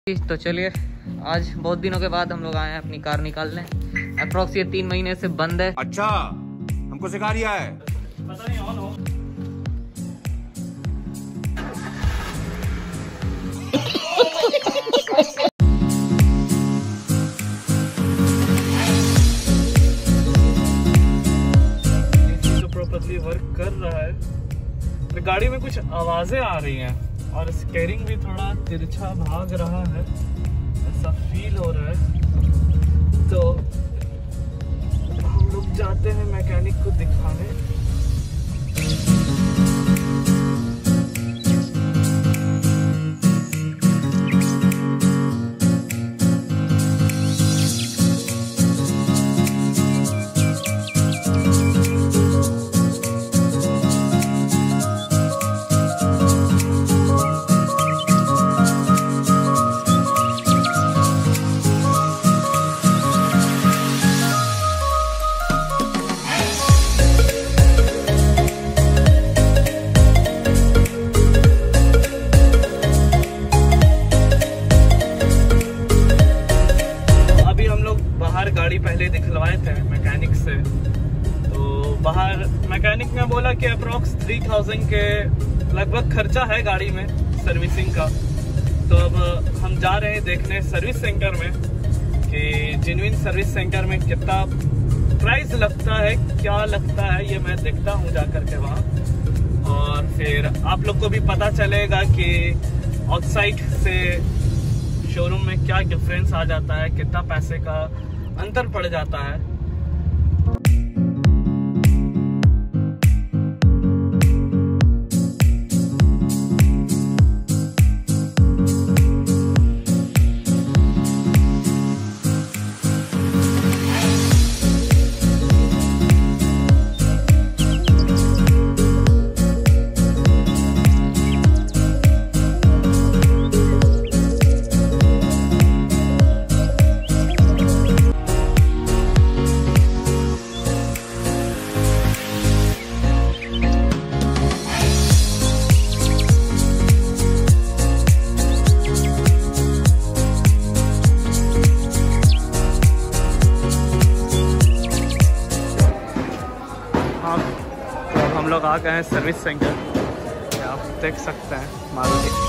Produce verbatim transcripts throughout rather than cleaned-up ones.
तो चलिए, आज बहुत दिनों के बाद हम लोग आए हैं अपनी कार निकालने। अप्रॉक्स ये तीन महीने से बंद है। अच्छा, हमको सिखा रिया है। पता नहीं ऑन हो। तो प्रॉपर्ली वर्क कर रहा है। तो गाड़ी में कुछ आवाजें आ रही हैं और स्टीयरिंग भी थोड़ा तिरछा भाग रहा है, ऐसा फील हो रहा है। तो हम लोग जाते हैं मैकेनिक को दिखाने। गाड़ी पहले दिखलवाए थे मैकेनिक से, तो बाहर मैकेनिक ने बोला कि अप्रॉक्स थ्री थाउजेंड के लगभग खर्चा है गाड़ी में सर्विसिंग का। तो अब हम जा रहे हैं देखने सर्विस सेंटर में कि जेन्युइन सर्विस सेंटर में कितना प्राइस लगता है, क्या लगता है, ये मैं देखता हूँ जा करके वहाँ। और फिर आप लोग को भी पता चलेगा कि आउटसाइड से शोरूम में क्या डिफरेंस आ जाता है, कितना पैसे का अंतर पड़ जाता है। हम लोग आ गए हैं सर्विस सेंटर, आप देख सकते हैं मारुति।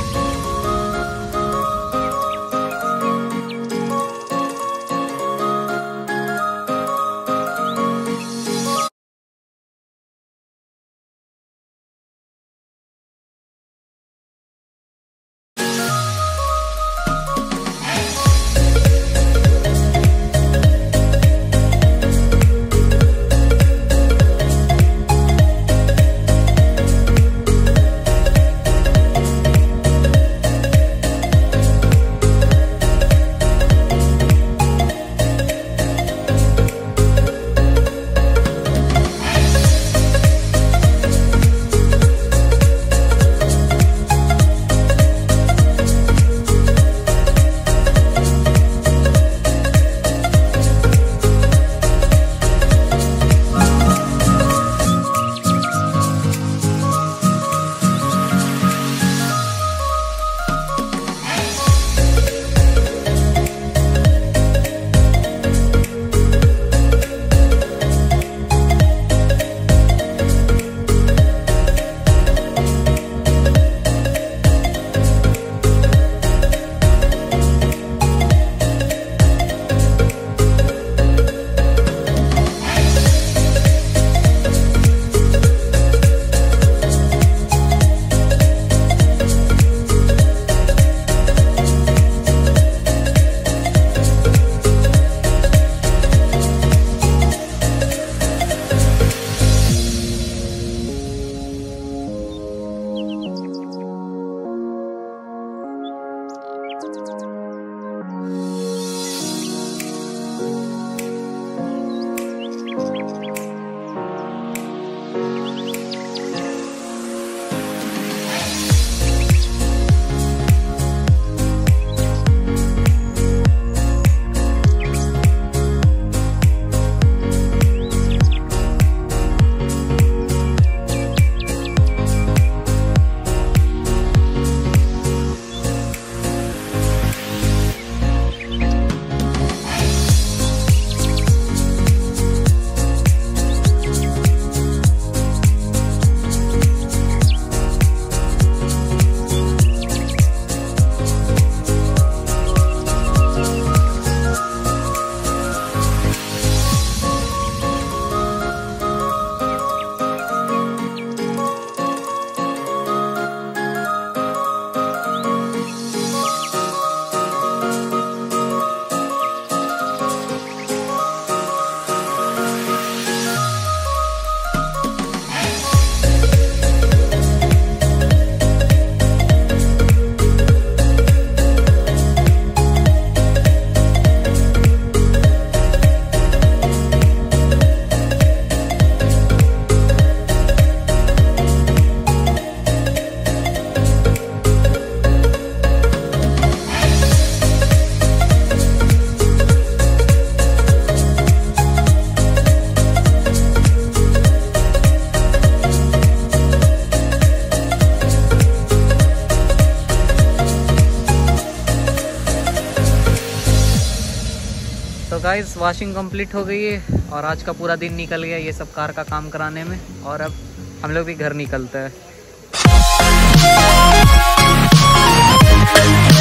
तो गाइस वॉशिंग कंप्लीट हो गई है और आज का पूरा दिन निकल गया ये सब कार का काम कराने में, और अब हम लोग भी घर निकलते हैं।